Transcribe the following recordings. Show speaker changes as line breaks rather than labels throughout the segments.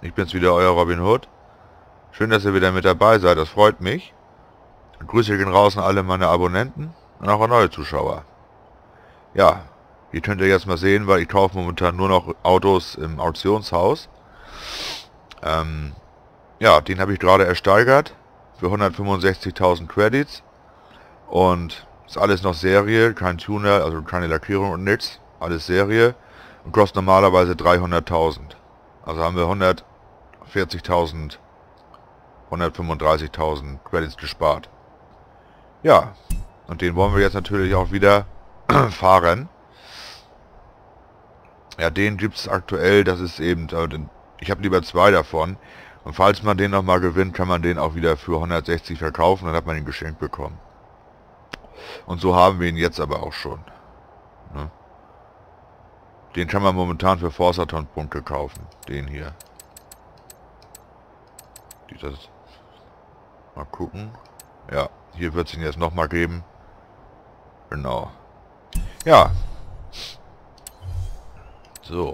Ich bin's wieder, euer Robin Hood. Schön, dass ihr wieder mit dabei seid, das freut mich. Grüße gehen raus an alle meine Abonnenten und auch an neue Zuschauer. Ja, hier könnt ihr jetzt mal sehen, weil ich kaufe momentan nur noch Autos im Auktionshaus. Ja, den habe ich gerade ersteigert für 165.000 Credits. Und ist alles noch Serie, kein Tuner, also keine Lackierung und nichts. Alles Serie und kostet normalerweise 300.000. Also haben wir 140.000, 135.000 Credits gespart. Ja, und den wollen wir jetzt natürlich auch wieder fahren. Ja, den gibt es aktuell, das ist eben, ich habe lieber 2 davon. Und falls man den nochmal gewinnt, kann man den auch wieder für 160 verkaufen, dann hat man ihn geschenkt bekommen. Und so haben wir ihn jetzt aber auch schon. Ne? Den kann man momentan für Forsaton-Punkte kaufen. Den hier. Dieses. Mal gucken. Ja, hier wird es ihn jetzt nochmal geben. Genau. Ja. So.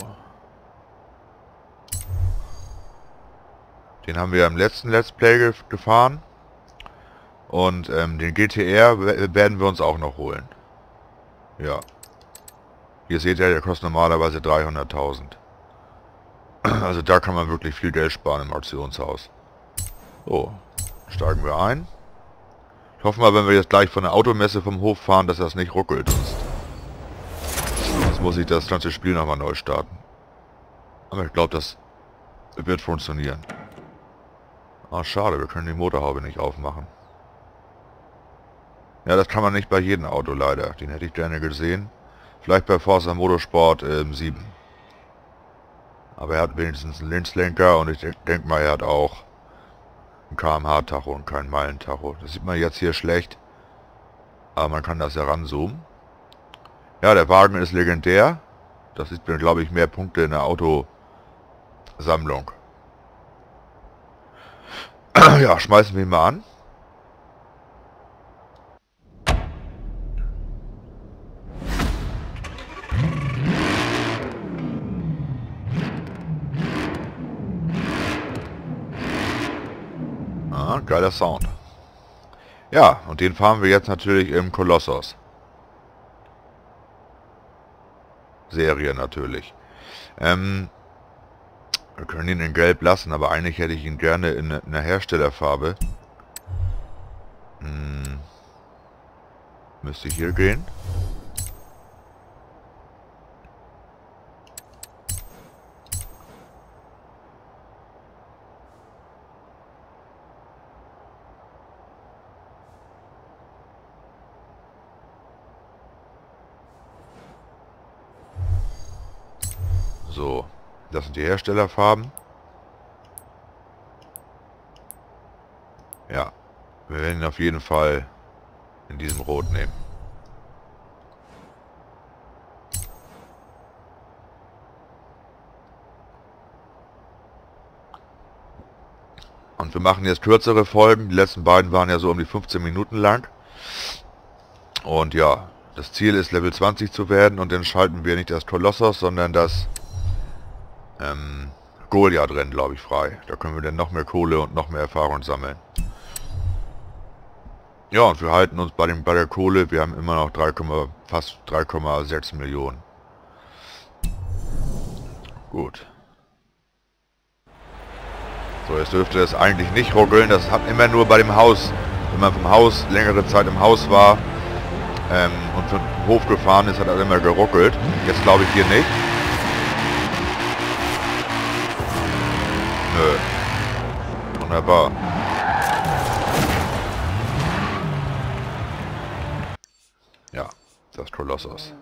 Den haben wir im letzten Let's Play gefahren. Und den GTR werden wir uns auch noch holen. Ja. Hier seht ihr, der kostet normalerweise 300.000. Also da kann man wirklich viel Geld sparen im Auktionshaus. So, steigen wir ein. Ich hoffe mal, wenn wir jetzt gleich von der Automesse vom Hof fahren, dass das nicht ruckelt. Sonst muss ich das ganze Spiel nochmal neu starten. Aber ich glaube, das wird funktionieren. Ah, schade, wir können die Motorhaube nicht aufmachen. Ja, das kann man nicht bei jedem Auto leider. Den hätte ich gerne gesehen. Vielleicht bei Forza Motorsport 7. Aber er hat wenigstens einen Linkslenker und ich denke mal, er hat auch ein kmh-Tacho und kein Meilentacho. Das sieht man jetzt hier schlecht. Aber man kann das ja ranzoomen. Ja, der Wagen ist legendär. Das ist mir, glaube ich, mehr Punkte in der Autosammlung. Ja, schmeißen wir ihn mal an. Ah, geiler Sound. Ja, und den fahren wir jetzt natürlich im Kolossos. Serie natürlich. Wir können ihn in Gelb lassen, aber eigentlich hätte ich ihn gerne in einer Herstellerfarbe. Müsste ich hier gehen. So, das sind die Herstellerfarben. Ja, wir werden ihn auf jeden Fall in diesem Rot nehmen. Und wir machen jetzt kürzere Folgen. Die letzten beiden waren ja so um die 15 Minuten lang. Und ja, das Ziel ist Level 20 zu werden und dann schalten wir nicht das Kolossos, sondern das Goliath-Rennen, glaube ich, frei. Da können wir dann noch mehr Kohle und noch mehr Erfahrung sammeln. Ja, und wir halten uns bei der Kohle. Wir haben immer noch fast 3,6 Millionen. Gut. So, jetzt dürfte es eigentlich nicht ruckeln. Das hat immer nur bei dem Haus, wenn man vom Haus längere Zeit im Haus war und vom Hof gefahren ist, hat er immer geruckelt. Jetzt glaube ich hier nicht. Nö. Wunderbar. Ja, das Kolossos.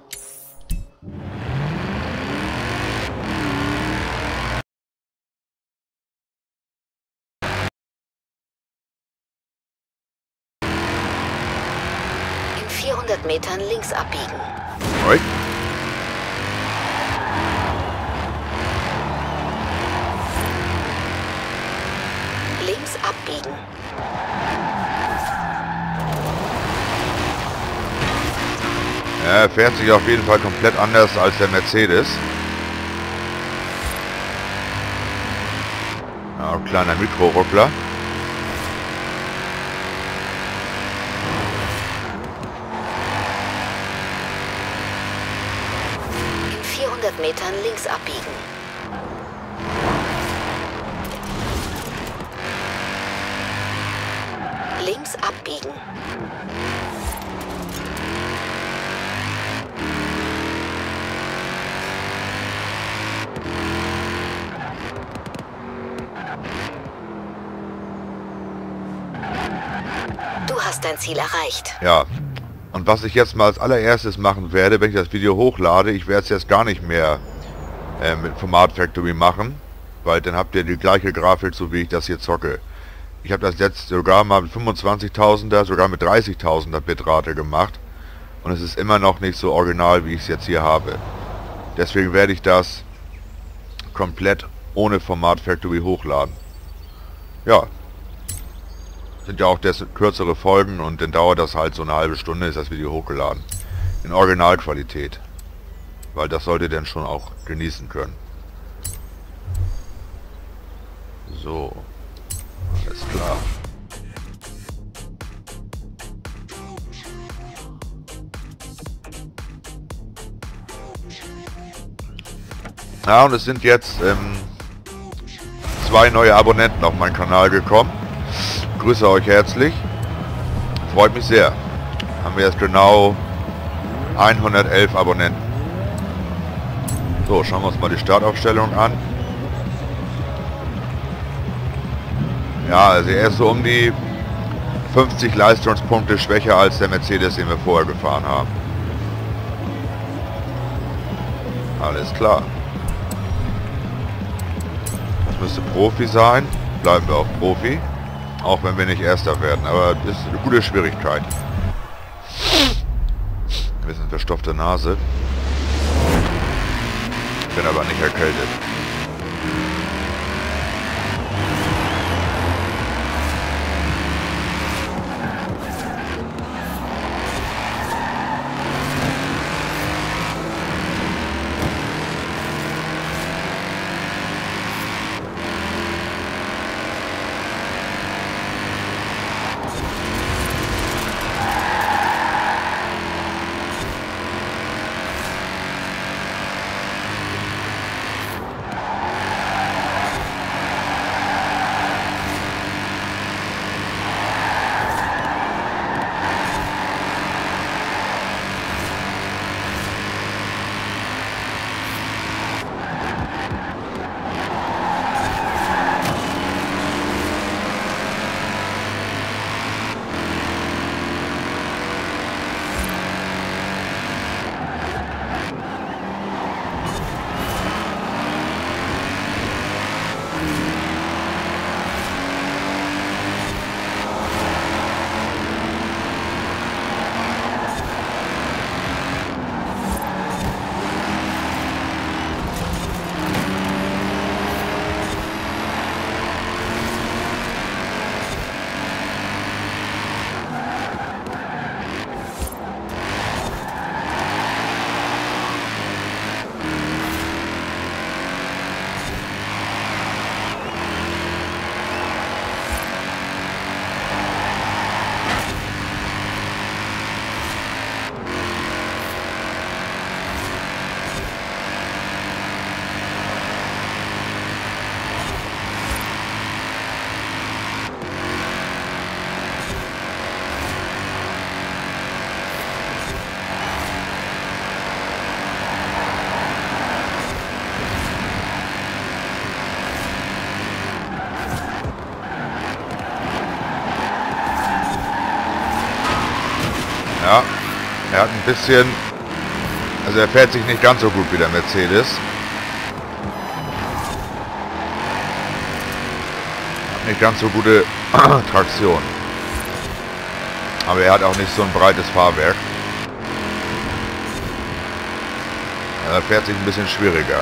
In 400 Metern links abbiegen.
Right.
Links abbiegen.
Ja, er fährt sich auf jeden Fall komplett anders als der Mercedes. Ja, kleiner Mikroruckler.
In 400 Metern links abbiegen. Links abbiegen. Du hast dein Ziel erreicht.
Ja. Und was ich jetzt mal als allererstes machen werde, wenn ich das Video hochlade, ich werde es jetzt gar nicht mehr mit Format Factory machen, weil dann habt ihr die gleiche Grafik, so wie ich das hier zocke. Ich habe das jetzt sogar mal mit 25.000er, sogar mit 30.000er Bitrate gemacht und es ist immer noch nicht so original, wie ich es jetzt hier habe. Deswegen werde ich das komplett ohne Format Factory hochladen. Ja. Sind ja auch kürzere Folgen und dann dauert das halt so eine halbe Stunde, ist das Video hochgeladen. In Originalqualität. Weil das solltet ihr dann schon auch genießen können. So. Alles klar. Ja, und es sind jetzt 2 neue Abonnenten auf meinen Kanal gekommen. Grüße euch herzlich. Freut mich sehr. Haben wir jetzt genau 111 Abonnenten. So, schauen wir uns mal die Startaufstellung an. Ja, also er ist so um die 50 Leistungspunkte schwächer als der Mercedes, den wir vorher gefahren haben. Alles klar. Das müsste Profi sein. Bleiben wir auf Profi. Auch wenn wir nicht Erster werden, aber das ist eine gute Schwierigkeit. Ein bisschen verstopfte Nase. Bin aber nicht erkältet. Ja, er hat ein bisschen, also er fährt sich nicht ganz so gut wie der Mercedes. Hat nicht ganz so gute Traktion. Aber er hat auch nicht so ein breites Fahrwerk. Er fährt sich ein bisschen schwieriger.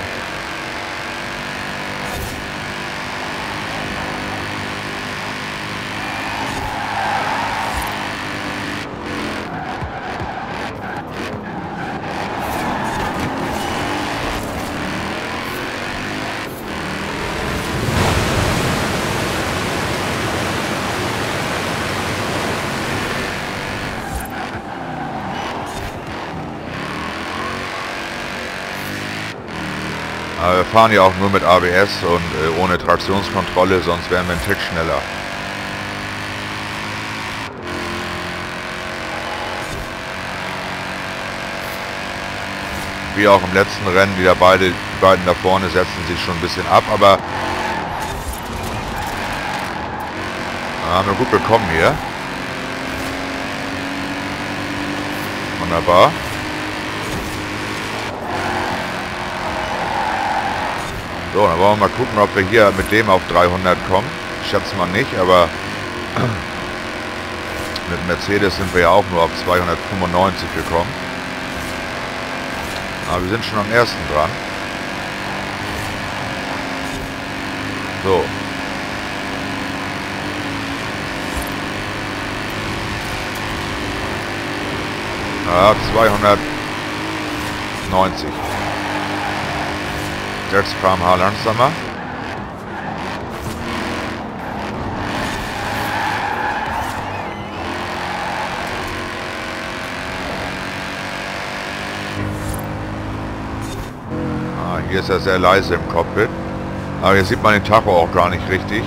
Aber wir fahren ja auch nur mit ABS und ohne Traktionskontrolle, sonst wären wir einen Tick schneller. Wie auch im letzten Rennen, die beiden da vorne setzen sich schon ein bisschen ab, aber haben wir gut bekommen hier. Wunderbar. So, dann wollen wir mal gucken, ob wir hier mit dem auf 300 kommen. Ich schätze mal nicht, aber mit Mercedes sind wir ja auch nur auf 295 gekommen. Aber wir sind schon am ersten dran. So. Ja, 290. 6 km/h langsamer. Hier ist er sehr leise im Cockpit. Aber hier sieht man den Tacho auch gar nicht richtig.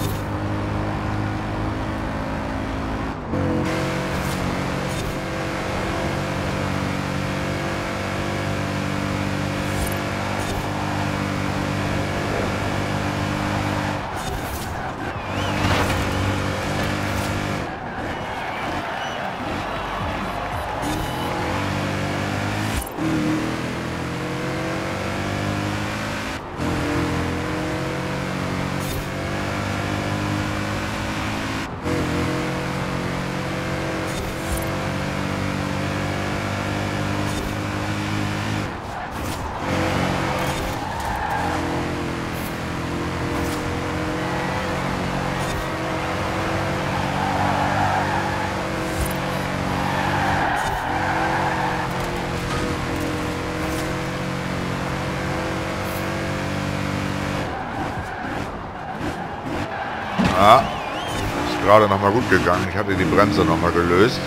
Ja, ist gerade nochmal gut gegangen. Ich hatte die Bremse nochmal gelöst.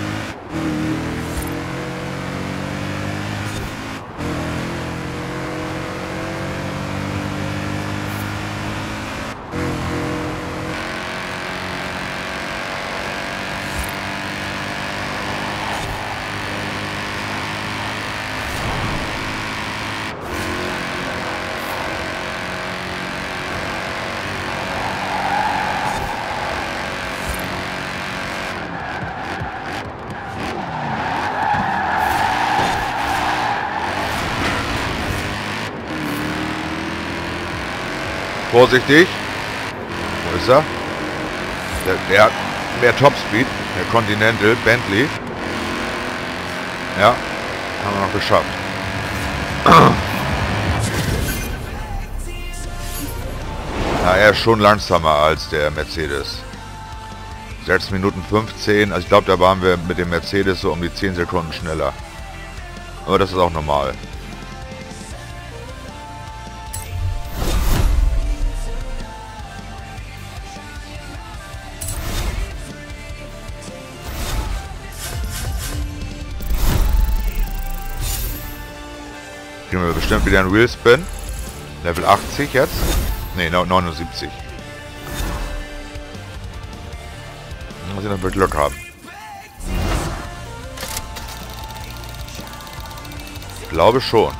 Vorsichtig. Wo ist er? Der hat mehr Topspeed. Der Continental, Bentley. Ja, haben wir noch geschafft. Ja, er ist schon langsamer als der Mercedes. 6 Minuten 15. Also ich glaube, da waren wir mit dem Mercedes so um die 10 Sekunden schneller. Aber das ist auch normal. Kriegen wir bestimmt wieder einen Wheelspin. Level 80 jetzt. Ne, 79. Muss ich noch mit Glück haben. Ich glaube schon.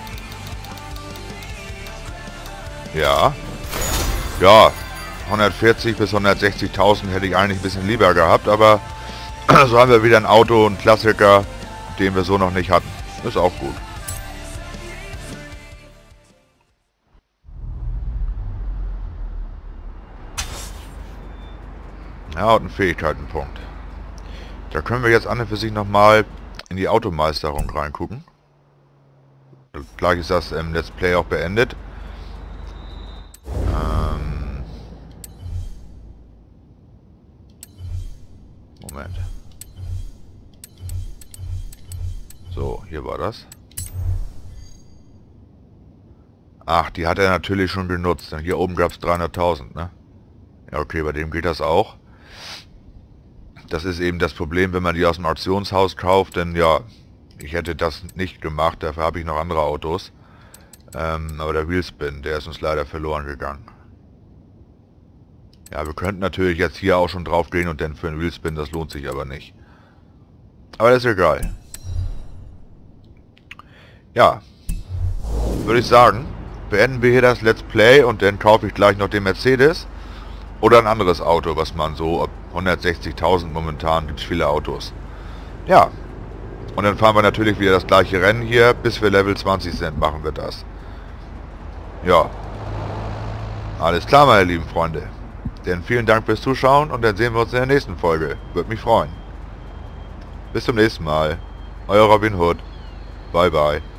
Ja. Ja. 140 bis 160.000 hätte ich eigentlich ein bisschen lieber gehabt, aber so haben wir wieder ein Auto, einen Klassiker, den wir so noch nicht hatten. Ist auch gut. Ja, und ein Fähigkeitenpunkt. Da können wir jetzt an und für sich nochmal in die Automeisterung reingucken. Gleich ist das Let's Play auch beendet. Moment. So, hier war das. Ach, die hat er natürlich schon genutzt. Hier oben gab es 300.000, ne? Ja, okay, bei dem geht das auch. Das ist eben das Problem, wenn man die aus dem Auktionshaus kauft, denn ja, ich hätte das nicht gemacht, dafür habe ich noch andere Autos. Aber der Wheelspin, der ist uns leider verloren gegangen. Ja, wir könnten natürlich jetzt hier auch schon drauf gehen und dann für einen Wheelspin, das lohnt sich aber nicht. Aber das ist egal. Ja, würde ich sagen, beenden wir hier das Let's Play und dann kaufe ich gleich noch den Mercedes oder ein anderes Auto, was man so, 160.000 momentan, gibt es viele Autos. Ja, und dann fahren wir natürlich wieder das gleiche Rennen hier, bis wir Level 20 sind, machen wir das. Ja, alles klar, meine lieben Freunde. Dann vielen Dank fürs Zuschauen und dann sehen wir uns in der nächsten Folge. Würde mich freuen. Bis zum nächsten Mal. Euer Robin Hood. Bye bye.